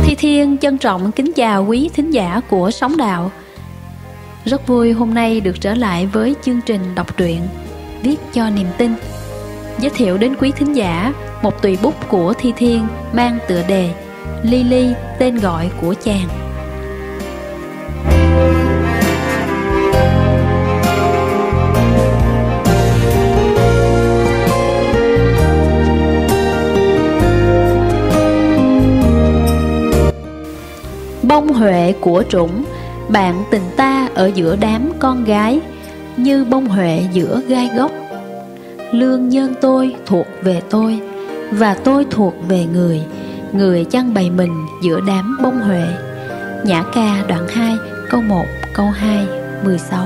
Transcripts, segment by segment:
Thi Thiên trân trọng kính chào quý thính giả của Sóng Đạo. Rất vui hôm nay được trở lại với chương trình đọc truyện Viết cho niềm tin. Giới thiệu đến quý thính giả một tùy bút của Thi Thiên mang tựa đề Lily, tên gọi của chàng. Bông huệ của trũng, bạn tình ta ở giữa đám con gái, như bông huệ giữa gai góc. Lương nhân tôi thuộc về tôi, và tôi thuộc về người, người chăn bày mình giữa đám bông huệ. Nhã ca đoạn 2, câu 1, câu 2, 16.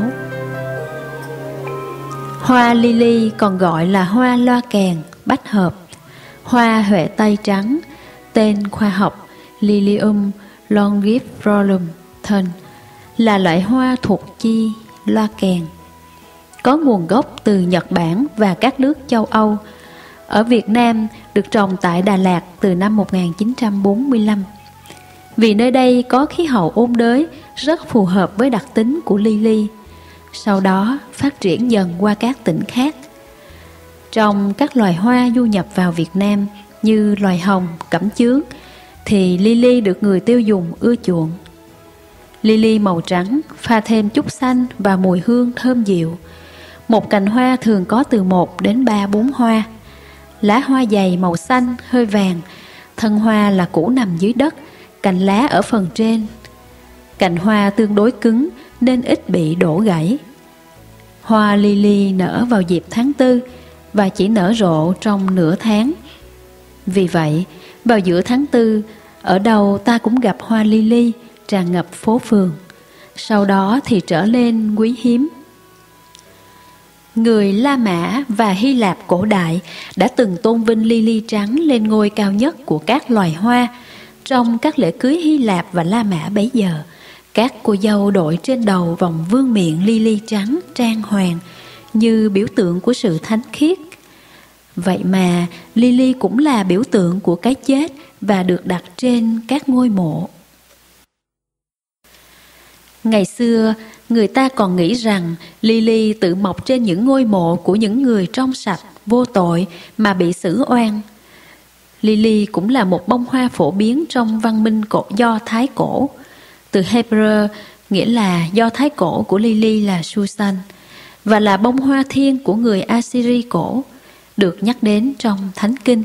Hoa lily còn gọi là hoa loa kèn, bách hợp, hoa huệ tây trắng, tên khoa học Lilium longiflorum thân, là loại hoa thuộc chi loa kèn, có nguồn gốc từ Nhật Bản và các nước châu Âu. Ở Việt Nam được trồng tại Đà Lạt từ năm 1945. Vì nơi đây có khí hậu ôn đới rất phù hợp với đặc tính của lily. Sau đó phát triển dần qua các tỉnh khác. Trong các loài hoa du nhập vào Việt Nam như loài hồng, cẩm chướng, thì lily được người tiêu dùng ưa chuộng. Lily màu trắng pha thêm chút xanh và mùi hương thơm dịu. Một cành hoa thường có từ 1 đến 3-4 hoa. Lá hoa dày màu xanh hơi vàng, thân hoa là củ nằm dưới đất, cành lá ở phần trên. Cành hoa tương đối cứng nên ít bị đổ gãy. Hoa lily nở vào dịp tháng 4 và chỉ nở rộ trong nửa tháng. Vì vậy, vào giữa tháng 4, ở đâu ta cũng gặp hoa lily tràn ngập phố phường. Sau đó thì trở lên quý hiếm. Người La Mã và Hy Lạp cổ đại đã từng tôn vinh lily trắng lên ngôi cao nhất của các loài hoa. Trong các lễ cưới Hy Lạp và La Mã bấy giờ, các cô dâu đội trên đầu vòng vương miện lily trắng trang hoàng như biểu tượng của sự thánh khiết. Vậy mà lily cũng là biểu tượng của cái chết và được đặt trên các ngôi mộ. Ngày xưa, người ta còn nghĩ rằng lily tự mọc trên những ngôi mộ của những người trong sạch, vô tội mà bị xử oan. Lily cũng là một bông hoa phổ biến trong văn minh Do Thái cổ. Từ Hebrew nghĩa là Do Thái cổ của lily là Susan, và là bông hoa thiên của người Assyri cổ, được nhắc đến trong Thánh Kinh.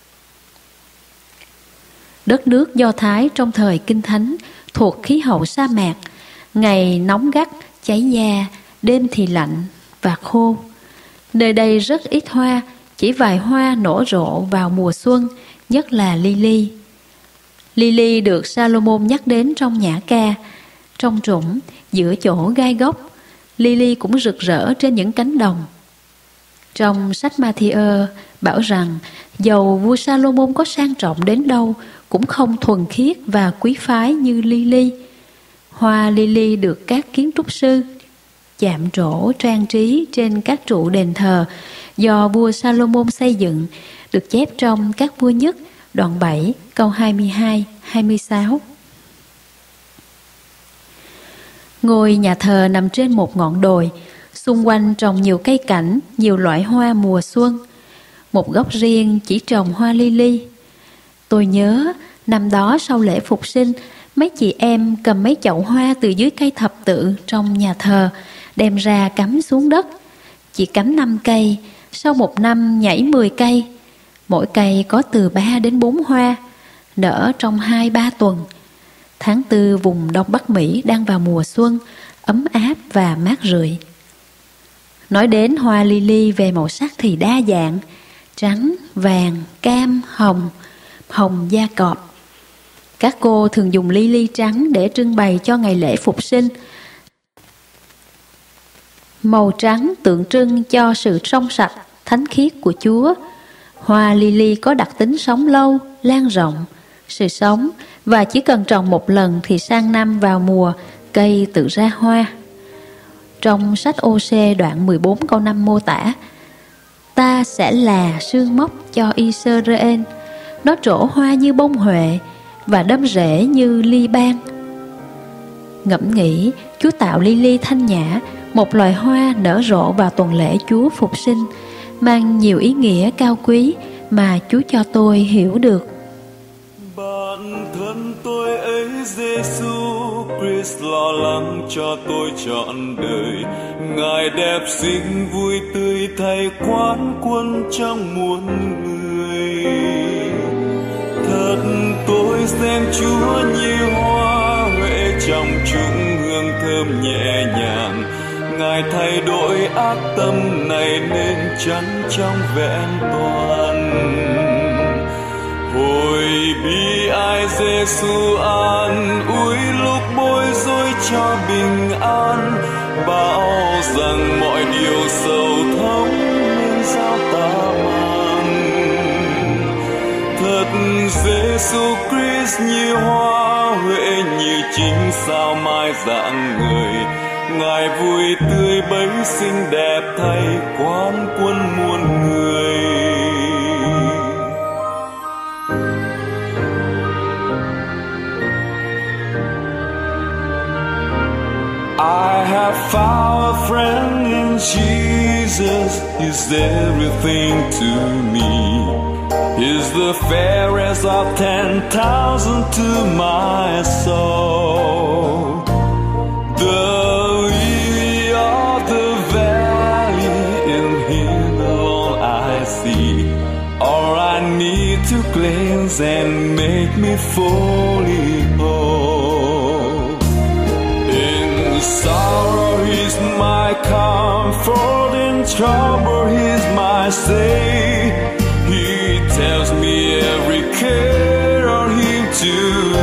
Đất nước Do Thái trong thời Kinh Thánh thuộc khí hậu sa mạc, ngày nóng gắt, cháy da, đêm thì lạnh và khô. Nơi đây rất ít hoa, chỉ vài hoa nở rộ vào mùa xuân, nhất là lily. Lily được Salomon nhắc đến trong Nhã ca. Trong trũng, giữa chỗ gai góc, lily cũng rực rỡ trên những cánh đồng. Trong sách Ma-thi-ơ bảo rằng dầu vua Salomon có sang trọng đến đâu cũng không thuần khiết và quý phái như lily. Hoa lily được các kiến trúc sư chạm trổ trang trí trên các trụ đền thờ do vua Salomon xây dựng, được chép trong các vua nhất đoạn 7 câu 22-26. Ngôi nhà thờ nằm trên một ngọn đồi, xung quanh trồng nhiều cây cảnh, nhiều loại hoa mùa xuân. Một góc riêng chỉ trồng hoa lily. Tôi nhớ năm đó sau lễ phục sinh, mấy chị em cầm mấy chậu hoa từ dưới cây thập tự trong nhà thờ, đem ra cắm xuống đất. Chỉ cắm 5 cây, sau một năm nhảy 10 cây. Mỗi cây có từ 3 đến 4 hoa, nở trong 2-3 tuần. Tháng 4 vùng Đông Bắc Mỹ đang vào mùa xuân, ấm áp và mát rượi. Nói đến hoa lily về màu sắc thì đa dạng, trắng, vàng, cam, hồng, hồng da cọp. Các cô thường dùng lily trắng để trưng bày cho ngày lễ phục sinh. Màu trắng tượng trưng cho sự trong sạch, thánh khiết của Chúa. Hoa lily có đặc tính sống lâu, lan rộng, sự sống, và chỉ cần trồng một lần thì sang năm vào mùa, cây tự ra hoa. Trong sách Ô-sê đoạn 14 câu 5 mô tả: ta sẽ là sương mốc cho Israel, nó trổ hoa như bông huệ, và đâm rễ như ly ban. Ngẫm nghĩ, Chúa tạo lily thanh nhã, một loài hoa nở rộ vào tuần lễ Chúa Phục sinh, mang nhiều ý nghĩa cao quý mà Chúa cho tôi hiểu được. Bản thân tôi ấy Giêsu Christ lo lắng cho tôi trọn đời. Ngài đẹp xinh vui tươi thay quán quân trong muôn người. Thật tôi xem Chúa như hoa huệ trong chúng hương thơm nhẹ nhàng. Ngài thay đổi ác tâm này nên trắng trong vẹn toàn. Hồi bi ai Giêsu an ủi lúc bối rối cho bình an, bảo rằng mọi điều sầu thống nên sao ta mang. Thật Giêsu Christ như hoa huệ như chính sao mai rạng ngời. Ngài vui tươi bấy xinh đẹp thay quán quân muôn người. I have found a friend in Jesus. He's everything to me. He's the fairest of 10,000 to my soul. The lily of the valley, in Him alone I see. All I need to cleanse and make me fully whole. In sorrow He's my comfort, in trouble He's my stay. He tells me every care on Him to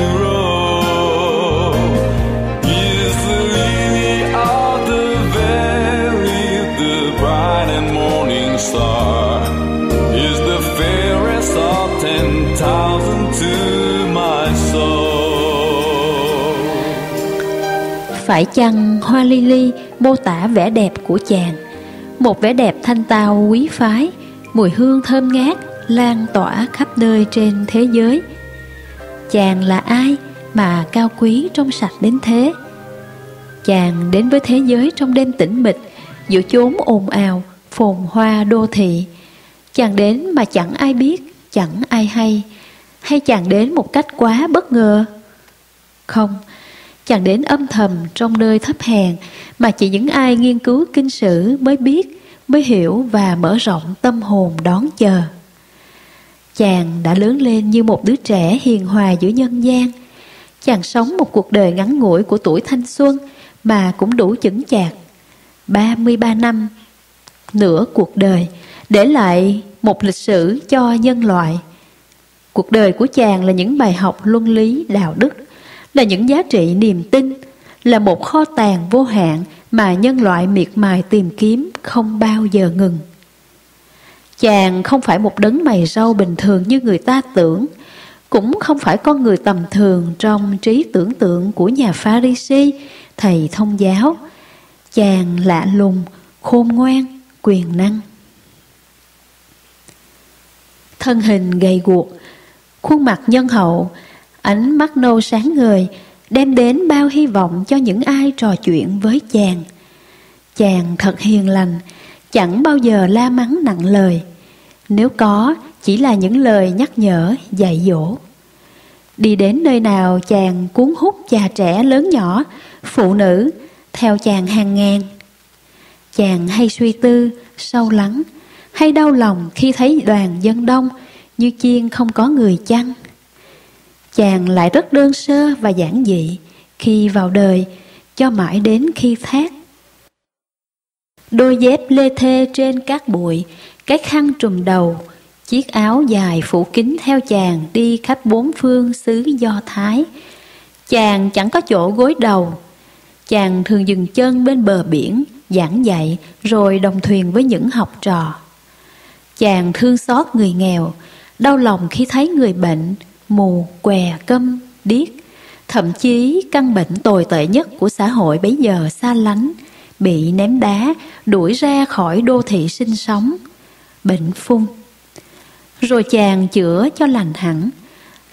roll. He's the lily of the valley, the bright and morning star. He's the fairest of 10,000 to my soul. Phải chăng hoa lily mô tả vẻ đẹp của chàng, một vẻ đẹp thanh tao quý phái, mùi hương thơm ngát lan tỏa khắp nơi trên thế giới. Chàng là ai mà cao quý trong sạch đến thế? Chàng đến với thế giới trong đêm tĩnh mịch, giữa chốn ồn ào phồn hoa đô thị. Chàng đến mà chẳng ai biết, chẳng ai hay chàng đến một cách quá bất ngờ? Không, chàng đến âm thầm trong nơi thấp hèn mà chỉ những ai nghiên cứu kinh sử mới biết, mới hiểu và mở rộng tâm hồn đón chờ. Chàng đã lớn lên như một đứa trẻ hiền hòa giữa nhân gian. Chàng sống một cuộc đời ngắn ngủi của tuổi thanh xuân mà cũng đủ chững chạc. 33 năm, nửa cuộc đời, để lại một lịch sử cho nhân loại. Cuộc đời của chàng là những bài học luân lý đạo đức, là những giá trị niềm tin, là một kho tàng vô hạn mà nhân loại miệt mài tìm kiếm không bao giờ ngừng. Chàng không phải một đấng mày râu bình thường như người ta tưởng, cũng không phải con người tầm thường trong trí tưởng tượng của nhà Pha-ri-si, thầy thông giáo. Chàng lạ lùng, khôn ngoan, quyền năng. Thân hình gầy guộc, khuôn mặt nhân hậu, ánh mắt nâu sáng ngời, đem đến bao hy vọng cho những ai trò chuyện với chàng. Chàng thật hiền lành, chẳng bao giờ la mắng nặng lời. Nếu có, chỉ là những lời nhắc nhở, dạy dỗ. Đi đến nơi nào chàng cuốn hút già trẻ lớn nhỏ, phụ nữ, theo chàng hàng ngàn. Chàng hay suy tư, sâu lắng, hay đau lòng khi thấy đoàn dân đông, như chiên không có người chăn. Chàng lại rất đơn sơ và giản dị khi vào đời, cho mãi đến khi thác. Đôi dép lê thê trên cát bụi, cái khăn trùm đầu, chiếc áo dài phủ kín theo chàng đi khắp bốn phương xứ Do Thái. Chàng chẳng có chỗ gối đầu. Chàng thường dừng chân bên bờ biển, giảng dạy rồi đồng thuyền với những học trò. Chàng thương xót người nghèo, đau lòng khi thấy người bệnh, mù, què, câm, điếc. Thậm chí căn bệnh tồi tệ nhất của xã hội bấy giờ xa lánh, bị ném đá, đuổi ra khỏi đô thị sinh sống, bệnh phung. Rồi chàng chữa cho lành hẳn.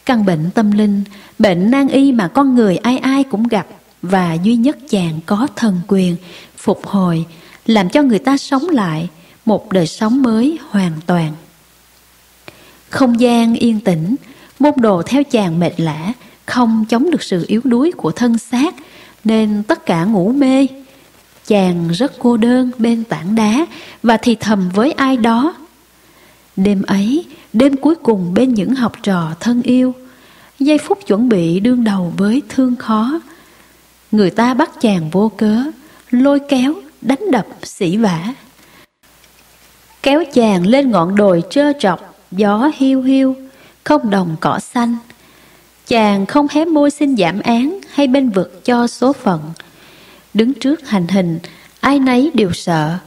Căn bệnh tâm linh, bệnh nan y mà con người ai ai cũng gặp, và duy nhất chàng có thần quyền phục hồi, làm cho người ta sống lại một đời sống mới hoàn toàn. Không gian yên tĩnh, môn đồ theo chàng mệt lả, không chống được sự yếu đuối của thân xác, nên tất cả ngủ mê. Chàng rất cô đơn bên tảng đá và thì thầm với ai đó. Đêm ấy, đêm cuối cùng bên những học trò thân yêu, giây phút chuẩn bị đương đầu với thương khó, người ta bắt chàng vô cớ, lôi kéo, đánh đập, sỉ vả. Kéo chàng lên ngọn đồi trơ trọc, gió hiu hiu, không đồng cỏ xanh. Chàng không hé môi xin giảm án hay bênh vực cho số phận. Đứng trước hành hình, ai nấy đều sợ.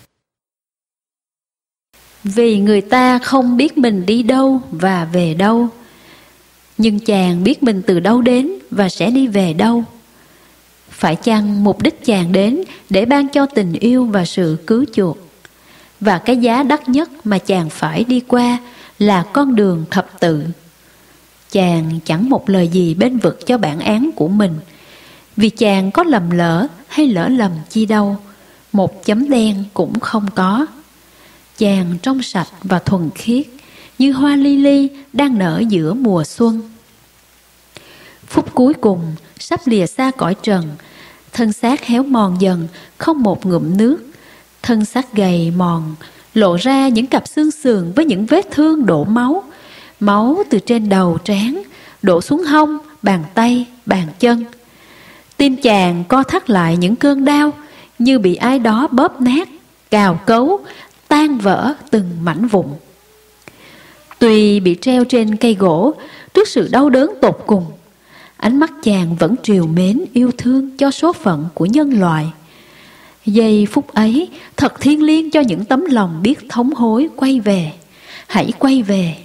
Vì người ta không biết mình đi đâu và về đâu. Nhưng chàng biết mình từ đâu đến và sẽ đi về đâu. Phải chăng mục đích chàng đến để ban cho tình yêu và sự cứu chuộc? Và cái giá đắt nhất mà chàng phải đi qua là con đường thập tự. Chàng chẳng một lời gì bênh vực cho bản án của mình, vì chàng có lầm lỡ hay lỡ lầm chi đâu, một chấm đen cũng không có. Chàng trong sạch và thuần khiết, như hoa lily đang nở giữa mùa xuân. Phút cuối cùng, sắp lìa xa cõi trần, thân xác héo mòn dần, không một ngụm nước. Thân xác gầy mòn, lộ ra những cặp xương sườn với những vết thương đổ máu. Máu từ trên đầu trán, đổ xuống hông, bàn tay, bàn chân. Tim chàng co thắt lại những cơn đau, như bị ai đó bóp nát, cào cấu, tan vỡ từng mảnh vụn. Tuy bị treo trên cây gỗ, trước sự đau đớn tột cùng, ánh mắt chàng vẫn trìu mến yêu thương cho số phận của nhân loại. Giây phút ấy thật thiêng liêng cho những tấm lòng biết thống hối quay về. Hãy quay về.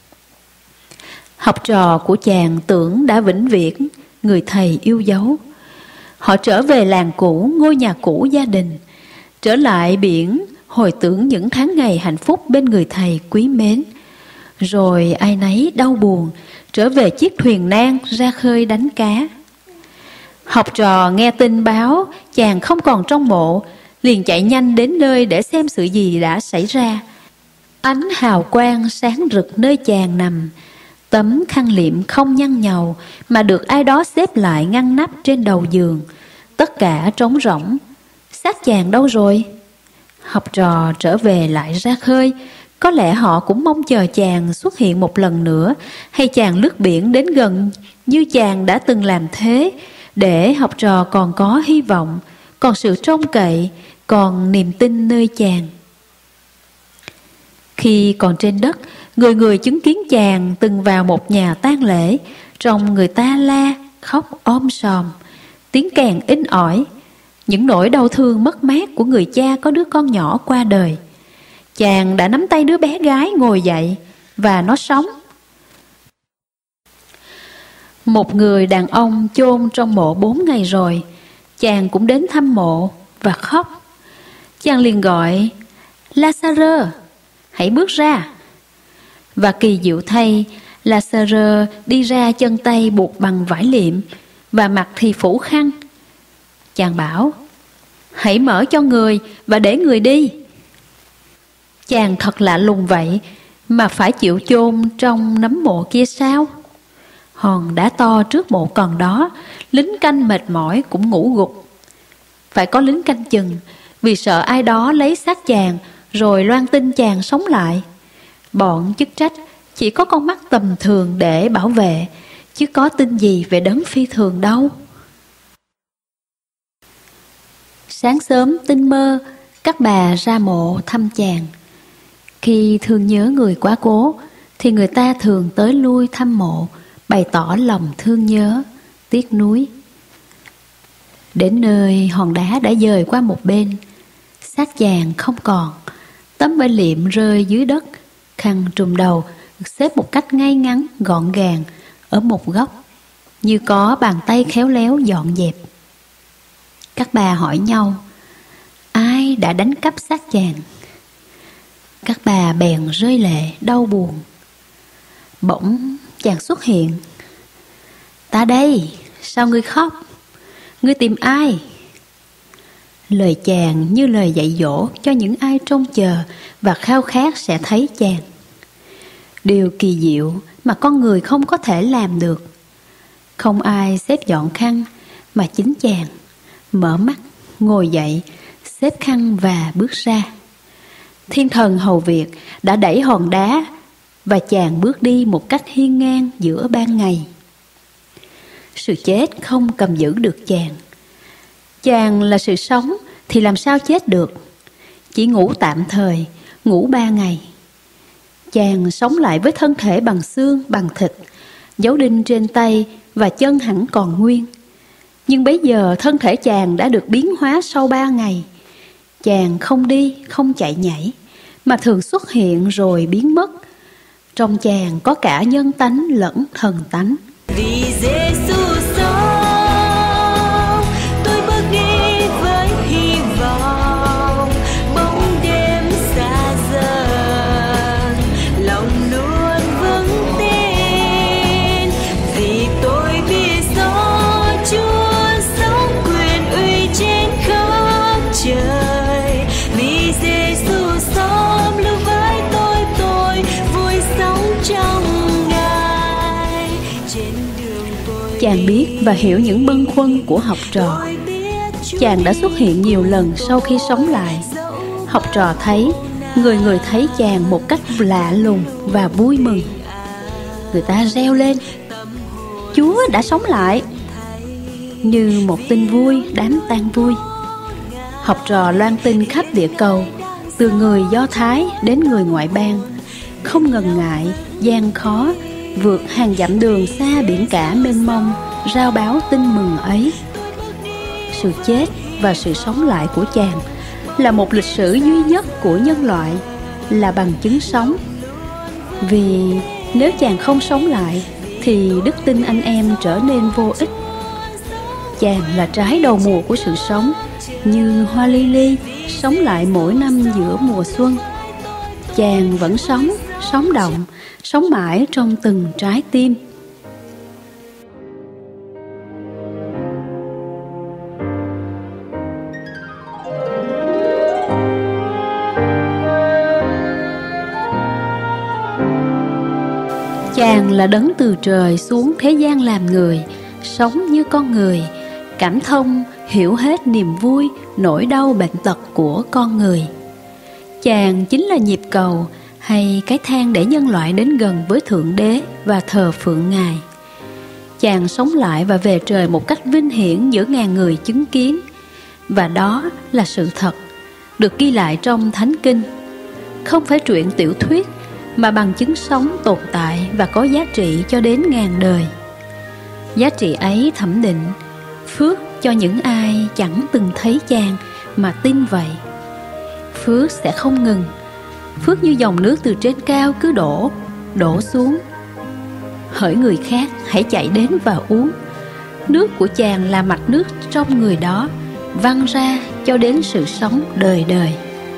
Học trò của chàng tưởng đã vĩnh viễn người thầy yêu dấu. Họ trở về làng cũ, ngôi nhà cũ gia đình, trở lại biển hồi tưởng những tháng ngày hạnh phúc bên người thầy quý mến. Rồi ai nấy đau buồn trở về chiếc thuyền nan ra khơi đánh cá. Học trò nghe tin báo chàng không còn trong mộ, liền chạy nhanh đến nơi để xem sự gì đã xảy ra. Ánh hào quang sáng rực nơi chàng nằm. Tấm khăn liệm không nhăn nhầu mà được ai đó xếp lại ngăn nắp trên đầu giường. Tất cả trống rỗng. Xác chàng đâu rồi? Học trò trở về lại ra khơi. Có lẽ họ cũng mong chờ chàng xuất hiện một lần nữa, hay chàng lướt biển đến gần như chàng đã từng làm thế, để học trò còn có hy vọng, còn sự trông cậy, còn niềm tin nơi chàng. Khi còn trên đất, người người chứng kiến chàng từng vào một nhà tang lễ, trông người ta la, khóc om sòm, tiếng kèn inh ỏi, những nỗi đau thương mất mát của người cha có đứa con nhỏ qua đời. Chàng đã nắm tay đứa bé gái ngồi dậy, và nó sống. Một người đàn ông chôn trong mộ 4 ngày rồi, chàng cũng đến thăm mộ và khóc. Chàng liền gọi, Lazarơ, hãy bước ra. Và kỳ diệu thay, Lazarơ đi ra, chân tay buộc bằng vải liệm và mặt thì phủ khăn. Chàng bảo, hãy mở cho người và để người đi. Chàng thật lạ lùng vậy mà phải chịu chôn trong nấm mộ kia sao? Hòn đá to trước mộ còn đó, lính canh mệt mỏi cũng ngủ gục. Phải có lính canh chừng, vì sợ ai đó lấy xác chàng rồi loan tin chàng sống lại. Bọn chức trách chỉ có con mắt tầm thường để bảo vệ, chứ có tin gì về đấng phi thường đâu. Sáng sớm tinh mơ, các bà ra mộ thăm chàng. Khi thương nhớ người quá cố, thì người ta thường tới lui thăm mộ, bày tỏ lòng thương nhớ, tiếc nuối. Đến nơi hòn đá đã dời qua một bên, xác chàng không còn, tấm vải liệm rơi dưới đất, khăn trùm đầu được xếp một cách ngay ngắn, gọn gàng ở một góc, như có bàn tay khéo léo dọn dẹp. Các bà hỏi nhau, ai đã đánh cắp xác chàng? Các bà bèn rơi lệ đau buồn. Bỗng chàng xuất hiện. Ta đây, sao ngươi khóc? Ngươi tìm ai? Lời chàng như lời dạy dỗ cho những ai trông chờ và khao khát sẽ thấy chàng. Điều kỳ diệu mà con người không có thể làm được. Không ai xếp dọn khăn, mà chính chàng mở mắt, ngồi dậy, xếp khăn và bước ra. Thiên thần hầu việc đã đẩy hòn đá và chàng bước đi một cách hiên ngang giữa ban ngày. Sự chết không cầm giữ được chàng. Chàng là sự sống thì làm sao chết được? Chỉ ngủ tạm thời, ngủ 3 ngày. Chàng sống lại với thân thể bằng xương, bằng thịt, dấu đinh trên tay và chân hẳn còn nguyên. Nhưng bấy giờ thân thể chàng đã được biến hóa sau 3 ngày. Chàng không đi, không chạy nhảy, mà thường xuất hiện rồi biến mất. Trong chàng có cả nhân tánh lẫn thần tánh. Vì Giêsu sống, tôi bước đi với hy vọng, bóng đêm xa dần, lòng luôn vững tin. Vì tôi biết rõ Chúa sống quyền uy trên khắp trời. Vì Giêsu sống lưu với tôi vui sống trong Ngài. Trên đường tôi Chàng biết và hiểu những bâng khuâng của học trò. Chàng đã xuất hiện nhiều lần sau khi sống lại. Học trò thấy, người thấy chàng một cách lạ lùng và vui mừng. Người ta reo lên: Chúa đã sống lại! Như một tin vui đám tang vui. Học trò loan tin khắp địa cầu, từ người Do Thái đến người ngoại bang, không ngần ngại, gian khó, vượt hàng dặm đường xa biển cả mênh mông, rao báo tin mừng ấy. Sự chết và sự sống lại của chàng là một lịch sử duy nhất của nhân loại, là bằng chứng sống. Vì nếu chàng không sống lại thì đức tin anh em trở nên vô ích. Chàng là trái đầu mùa của sự sống, như hoa lily sống lại mỗi năm giữa mùa xuân. Chàng vẫn sống, sống động, sống mãi trong từng trái tim. Chàng là đấng từ trời xuống thế gian làm người, sống như con người, cảm thông, hiểu hết niềm vui, nỗi đau bệnh tật của con người. Chàng chính là nhịp cầu hay cái thang để nhân loại đến gần với Thượng Đế và thờ phượng Ngài. Chàng sống lại và về trời một cách vinh hiển giữa ngàn người chứng kiến. Và đó là sự thật, được ghi lại trong Thánh Kinh. Không phải truyện tiểu thuyết, mà bằng chứng sống tồn tại và có giá trị cho đến ngàn đời. Giá trị ấy thẩm định, phước cho những ai chẳng từng thấy chàng mà tin vậy. Phước sẽ không ngừng. Phước như dòng nước từ trên cao cứ đổ xuống. Hỡi người khác, hãy chạy đến và uống. Nước của chàng là mạch nước trong người đó, văng ra cho đến sự sống đời đời.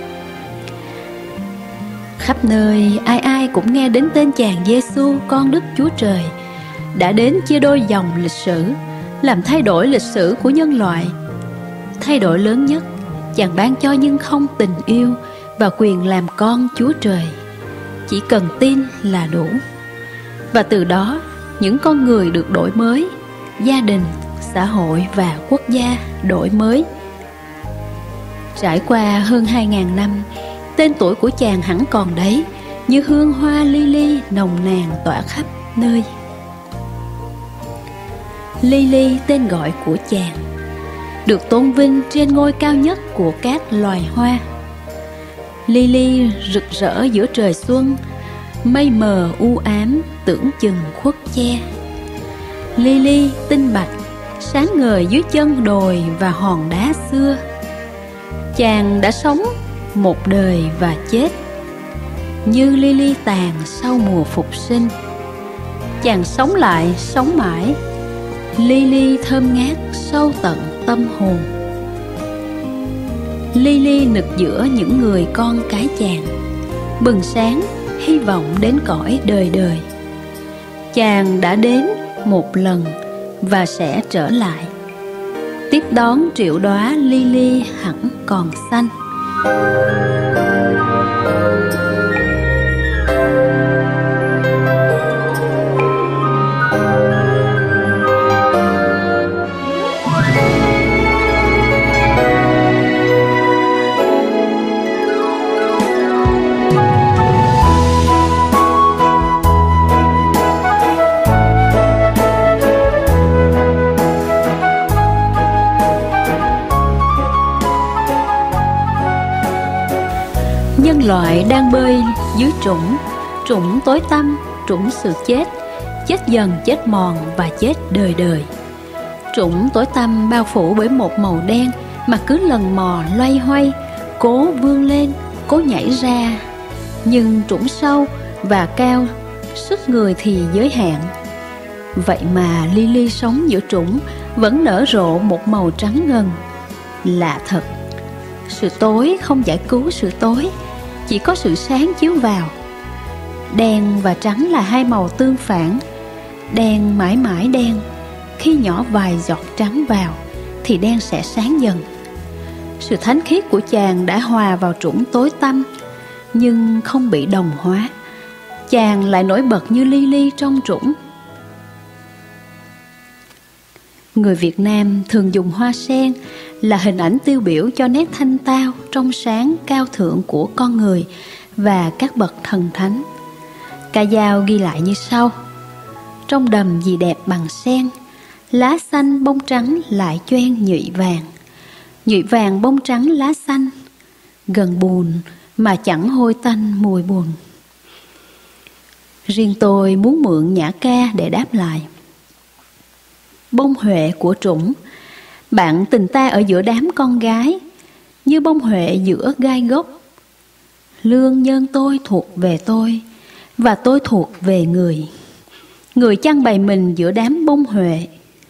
Khắp nơi, ai cũng nghe đến tên chàng Giêsu, con Đức Chúa Trời, đã đến chia đôi dòng lịch sử, làm thay đổi lịch sử của nhân loại. Thay đổi lớn nhất, chàng ban cho nhưng không tình yêu và quyền làm con Chúa Trời. Chỉ cần tin là đủ. Và từ đó, những con người được đổi mới, gia đình, xã hội và quốc gia đổi mới. Trải qua hơn 2000 năm, tên tuổi của chàng hẳn còn đấy, như hương hoa lily nồng nàn tỏa khắp nơi. Lily, tên gọi của chàng, được tôn vinh trên ngôi cao nhất của các loài hoa. Lily rực rỡ giữa trời xuân, mây mờ u ám tưởng chừng khuất che. Lily tinh bạch, sáng ngời dưới chân đồi và hòn đá xưa. Chàng đã sống một đời và chết, như lily tàn sau mùa phục sinh. Chàng sống lại, sống mãi, lily thơm ngát sâu tận tâm hồn. Lily nực giữa những người con cái chàng, bừng sáng hy vọng đến cõi đời đời. Chàng đã đến một lần và sẽ trở lại, tiếp đón triệu đóa lily hẳn còn xanh. Nhân loại đang bơi dưới trũng tối tăm, trũng sự chết, chết dần chết mòn và chết đời đời. Trũng tối tăm bao phủ bởi một màu đen mà cứ lần mò loay hoay, cố vươn lên, cố nhảy ra. Nhưng trũng sâu và cao, sức người thì giới hạn. Vậy mà Lily sống giữa trũng vẫn nở rộ một màu trắng ngần. Lạ thật, sự tối không giải cứu sự tối, chỉ có sự sáng chiếu vào. Đen và trắng là hai màu tương phản. Đen mãi mãi đen, khi nhỏ vài giọt trắng vào thì đen sẽ sáng dần. Sự thánh khiết của chàng đã hòa vào trũng tối tăm, nhưng không bị đồng hóa. Chàng lại nổi bật như Lily trong trũng. Người Việt Nam thường dùng hoa sen là hình ảnh tiêu biểu cho nét thanh tao, trong sáng, cao thượng của con người và các bậc thần thánh. Ca dao ghi lại như sau: trong đầm gì đẹp bằng sen, lá xanh bông trắng lại choen nhụy vàng. Nhụy vàng bông trắng lá xanh, gần buồn mà chẳng hôi tanh mùi buồn. Riêng tôi muốn mượn nhã ca để đáp lại. Bông huệ của trũng, bạn tình ta ở giữa đám con gái, như bông huệ giữa gai gốc. Lương nhân tôi thuộc về tôi, và tôi thuộc về người. Người chăn bày mình giữa đám bông huệ.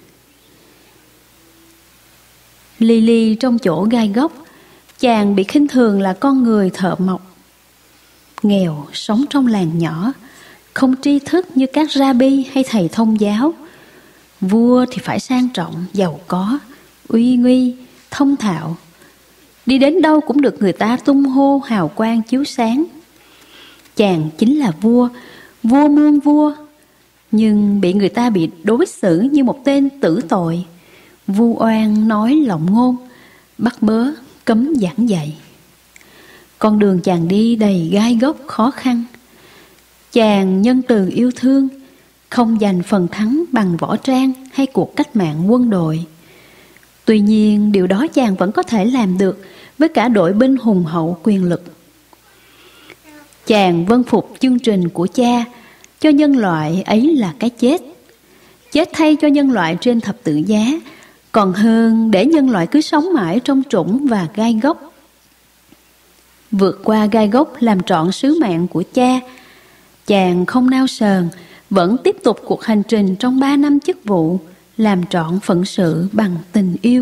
Lily trong chỗ gai gốc, chàng bị khinh thường là con người thợ mộc. Nghèo, sống trong làng nhỏ, không tri thức như các rabbi hay thầy thông giáo. Vua thì phải sang trọng, giàu có, uy nguy, thông thạo. Đi đến đâu cũng được người ta tung hô hào quang chiếu sáng. Chàng chính là vua, vua muôn vua, nhưng bị người ta đối xử như một tên tử tội. Vu oan nói lộng ngôn, bắt bớ, cấm giảng dạy. Con đường chàng đi đầy gai góc khó khăn. Chàng nhân từ yêu thương, không giành phần thắng bằng võ trang hay cuộc cách mạng quân đội. Tuy nhiên điều đó chàng vẫn có thể làm được với cả đội binh hùng hậu quyền lực. Chàng vâng phục chương trình của cha, cho nhân loại ấy là cái chết. Chết thay cho nhân loại trên thập tự giá, còn hơn để nhân loại cứ sống mãi trong trũng và gai góc. Vượt qua gai góc làm trọn sứ mạng của cha, chàng không nao sờn, vẫn tiếp tục cuộc hành trình trong 3 năm chức vụ, làm trọn phận sự bằng tình yêu.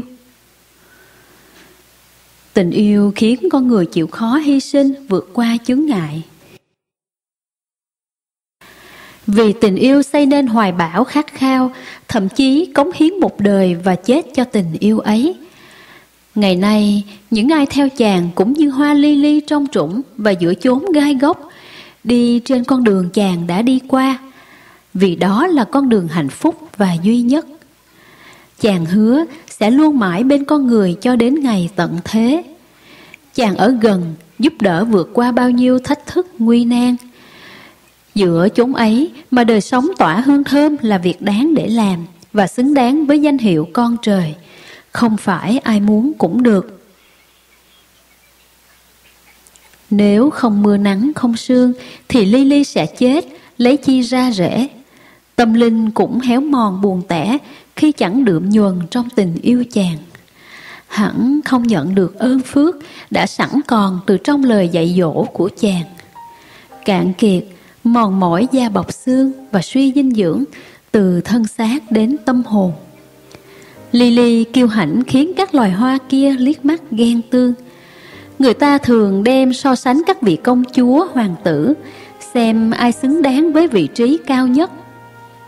Tình yêu khiến con người chịu khó hy sinh, vượt qua chướng ngại. Vì tình yêu xây nên hoài bão khát khao, thậm chí cống hiến một đời và chết cho tình yêu ấy. Ngày nay, những ai theo chàng cũng như hoa lily trong trũng và giữa chốn gai góc, đi trên con đường chàng đã đi qua, vì đó là con đường hạnh phúc và duy nhất. Chàng hứa sẽ luôn mãi bên con người cho đến ngày tận thế. Chàng ở gần, giúp đỡ vượt qua bao nhiêu thách thức nguy nan. Giữa chốn ấy mà đời sống tỏa hương thơm là việc đáng để làm và xứng đáng với danh hiệu con trời. Không phải ai muốn cũng được. Nếu không mưa nắng không sương thì Lily sẽ chết, lấy chi ra rễ. Tâm linh cũng héo mòn buồn tẻ khi chẳng đượm nhuần trong tình yêu chàng. Hẳn không nhận được ơn phước đã sẵn còn từ trong lời dạy dỗ của chàng. Cạn kiệt, mòn mỏi da bọc xương và suy dinh dưỡng từ thân xác đến tâm hồn. Lily kiêu hãnh khiến các loài hoa kia liếc mắt ghen tương. Người ta thường đem so sánh các vị công chúa, hoàng tử, xem ai xứng đáng với vị trí cao nhất.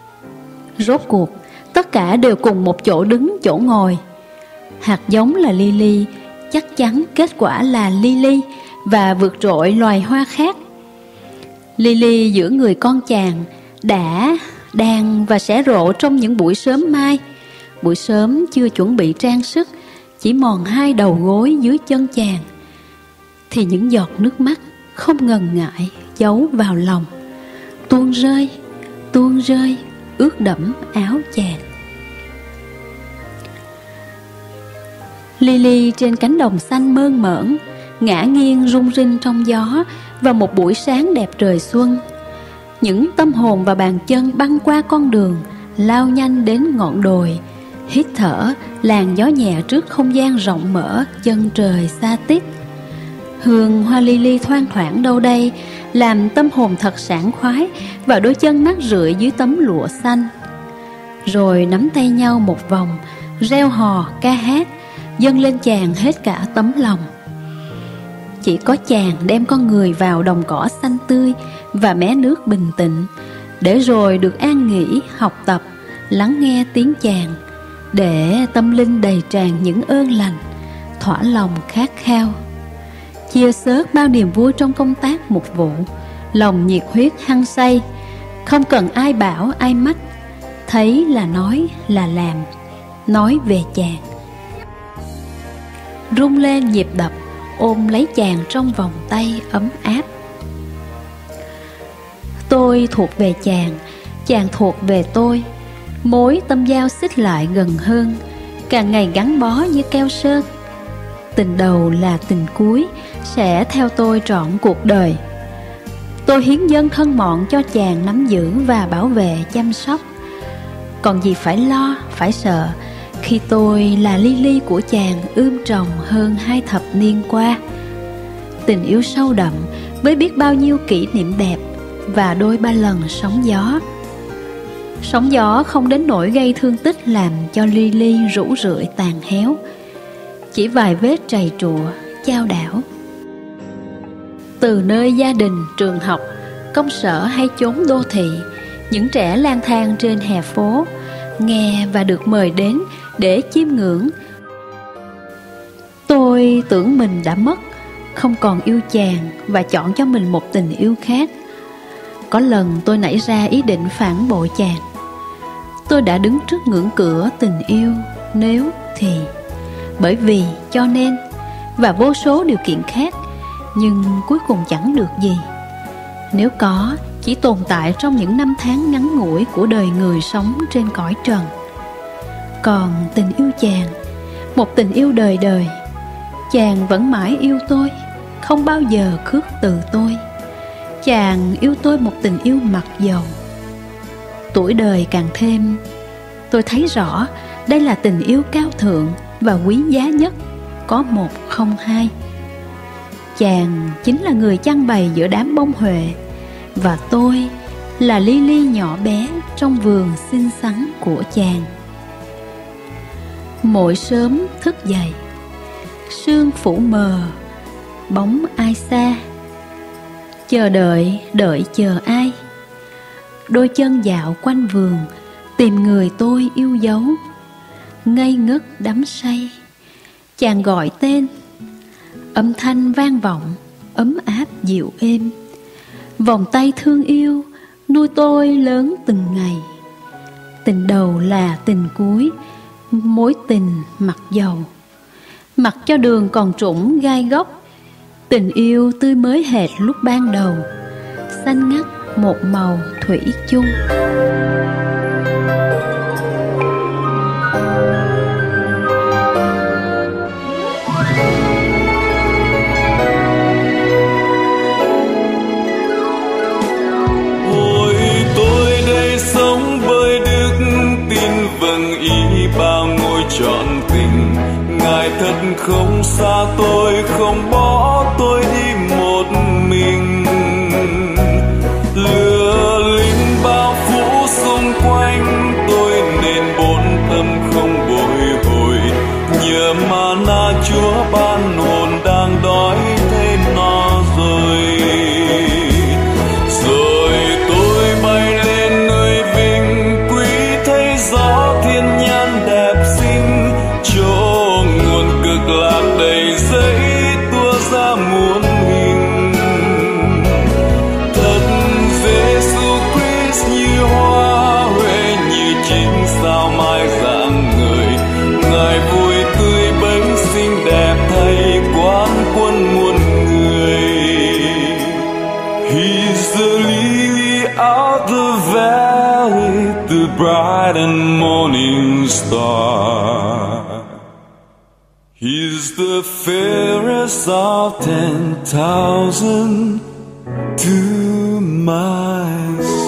Rốt cuộc, tất cả đều cùng một chỗ đứng chỗ ngồi. Hạt giống là Lily, chắc chắn kết quả là Lily và vượt trội loài hoa khác. Lily giữa người con chàng đã, đang và sẽ rộ trong những buổi sớm mai. Buổi sớm chưa chuẩn bị trang sức, chỉ mòn 2 đầu gối dưới chân chàng, thì những giọt nước mắt không ngần ngại giấu vào lòng, tuôn rơi, ướt đẫm áo chàng. Lily trên cánh đồng xanh mơn mởn, ngả nghiêng rung rinh trong gió vào một buổi sáng đẹp trời xuân. Những tâm hồn và bàn chân băng qua con đường, lao nhanh đến ngọn đồi, hít thở làn gió nhẹ trước không gian rộng mở, chân trời xa tít. Hương hoa lily thoang thoảng đâu đây, làm tâm hồn thật sảng khoái vào đôi chân nát rượi dưới tấm lụa xanh. Rồi nắm tay nhau một vòng, reo hò ca hát, dâng lên chàng hết cả tấm lòng. Chỉ có chàng đem con người vào đồng cỏ xanh tươi và mé nước bình tĩnh, để rồi được an nghỉ, học tập, lắng nghe tiếng chàng, để tâm linh đầy tràn những ơn lành, thỏa lòng khát khao. Chia sớt bao niềm vui trong công tác mục vụ, lòng nhiệt huyết hăng say, không cần ai bảo ai mách, thấy là nói là làm, nói về chàng. Rung lên nhịp đập, ôm lấy chàng trong vòng tay ấm áp. Tôi thuộc về chàng, chàng thuộc về tôi, mối tâm giao xích lại gần hơn, càng ngày gắn bó như keo sơn. Tình đầu là tình cuối, sẽ theo tôi trọn cuộc đời. Tôi hiến dâng thân mọn cho chàng nắm giữ và bảo vệ chăm sóc. Còn gì phải lo, phải sợ, khi tôi là Lily của chàng trồng hơn 2 thập niên qua. Tình yêu sâu đậm với biết bao nhiêu kỷ niệm đẹp và đôi ba lần sóng gió. Sóng gió không đến nỗi gây thương tích làm cho Lily rũ rượi tàn héo, chỉ vài vết trầy trụa, chao đảo. Từ nơi gia đình, trường học, công sở hay chốn đô thị, những trẻ lang thang trên hè phố, nghe và được mời đến để chiêm ngưỡng. Tôi tưởng mình đã mất, không còn yêu chàng và chọn cho mình một tình yêu khác. Có lần tôi nảy ra ý định phản bội chàng. Tôi đã đứng trước ngưỡng cửa tình yêu, nếu thì, bởi vì, cho nên và vô số điều kiện khác, nhưng cuối cùng chẳng được gì. Nếu có, chỉ tồn tại trong những năm tháng ngắn ngủi của đời người sống trên cõi trần. Còn tình yêu chàng, một tình yêu đời đời, chàng vẫn mãi yêu tôi, không bao giờ khước từ tôi. Chàng yêu tôi một tình yêu mặc dầu. Tuổi đời càng thêm, tôi thấy rõ đây là tình yêu cao thượng và quý giá nhất, có một không hai. Chàng chính là người chăn bày giữa đám bông huệ, và tôi là Lily nhỏ bé trong vườn xinh xắn của chàng. Mỗi sớm thức dậy, sương phủ mờ, bóng ai xa. Chờ đợi, chờ ai. Đôi chân dạo quanh vườn, tìm người tôi yêu dấu. Ngây ngất đắm say, chàng gọi tên. Âm thanh vang vọng, ấm áp dịu êm. Vòng tay thương yêu nuôi tôi lớn từng ngày. Tình đầu là tình cuối, mối tình mặc dầu. Mặc cho đường còn trũng gai góc, tình yêu tươi mới hệt lúc ban đầu, xanh ngắt một màu thủy chung. Ôi tôi đây sống với đức tin vâng ý bao ngôi trọn tình. Ngài thật không xa tôi, không bỏ tôi đi một mình. Lửa linh bao phủ xung quanh tôi nên bổn tâm không bồi hồi. Nhờ mana Chúa ban hồn đang đói thế no rồi. Rồi tôi bay lên nơi vinh quý bright and morning star. He's the fairest of 10,000 to my